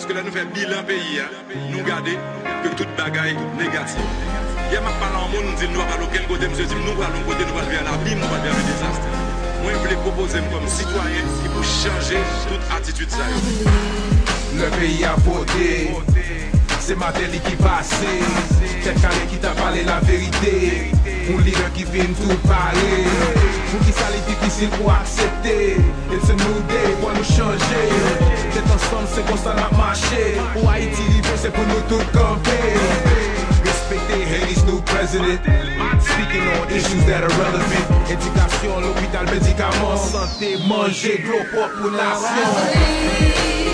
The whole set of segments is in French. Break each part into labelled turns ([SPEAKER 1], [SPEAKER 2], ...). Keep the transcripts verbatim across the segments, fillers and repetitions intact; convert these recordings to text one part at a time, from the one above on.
[SPEAKER 1] que là nous faisons bilan pays, nous gardons que toute bagaille négative. Il y a ma parole en monde, nous disons nous allons quel côté, monsieur dit nous allons côté, nous allons vers l'abîme, nous allons vers le désastre. Moi, je voulais proposer comme citoyen qui peut changer toute attitude ça.
[SPEAKER 2] Le pays a voté, c'est Martelly qui passé. Tête calé qui t'a parlé la vérité. Un leader qui vient tout parler. Pour qui ça est difficile pour accepter. It's a new day pour nous changer. Tête ensemble c'est constant à marcher. Pour Haïti libre c'est pour nous tout camper. Respecter Haiti's new president. Speaking on issues that are relevant. Éducation, l'hôpital, médicaments, santé, manger, gros propre pour nation.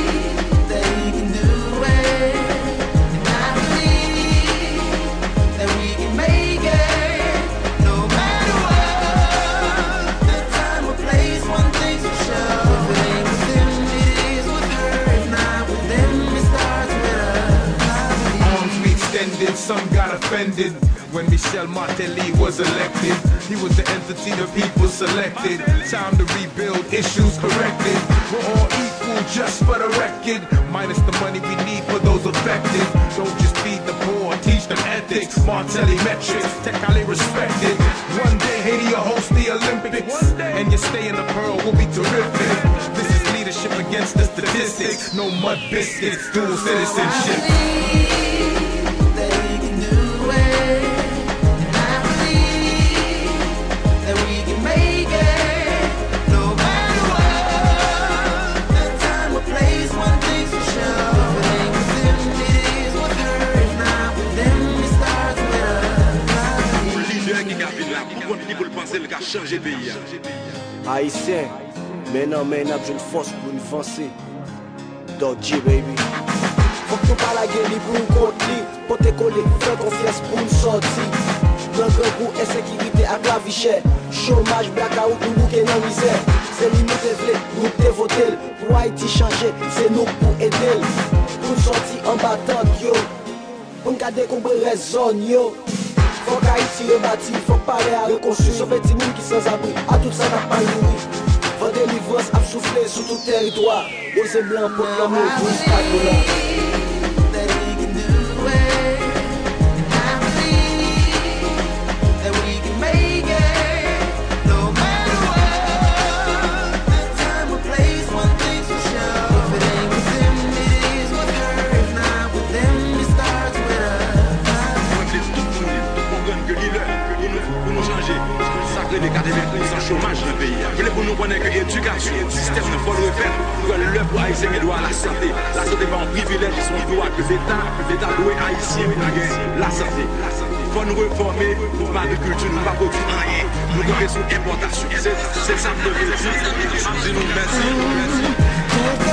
[SPEAKER 2] Some got offended when Michel Martelly was elected. He was the entity the people selected. Time to rebuild, issues corrected. We're all equal just for the record. Minus the money we need for those affected. Don't just feed the poor, teach them ethics. Martelly metrics, Tekale respected. One day Haiti will host the Olympics. And your stay in the Pearl will be terrific. This is leadership against the statistics. No mud biscuits, dual citizenship.
[SPEAKER 1] Changer pays.
[SPEAKER 3] Haïtien, maintenant, maintenant, j'ai une force pour nous avancer. Dodgy, baby. Faut que nous parlons à gueule pour nous contenir. Pour te coller, faire confiance pour nous sortir. Plan grand goût, insécurité à la vie chère. Chômage, blackout, pour nous qui est dans la misère. C'est lui nous développer, nous te voter. Pour Haïti changer, c'est nous pour aider. Pour nous sortir en battant, yo. Pour nous garder qu'on raison, yo. Faut qu'Haïti rebâti, faut parler à reconstruire. Sauver des gens qui sans abri, à tout ça n'a pas nourri. Faut délivrance à souffler sur tout territoire. Aux blancs pour l'amour, pour le stade.
[SPEAKER 1] Les quatre-vingt-dix pour cent chômage dans le pays. Vous voulez pour nous connaître que l'éducation, le système ne faut le refaire. Nous allons le pour Haïtien et droit à la santé. La santé n'est pas un privilège, ils sont droit que l'État, l'État doit Haïtien pour la santé. Il faut nous reformer pour l'agriculture, nous ne pas produire rien. Nous devons sur l'importation. C'est ça que je veux dire. Dis-nous merci.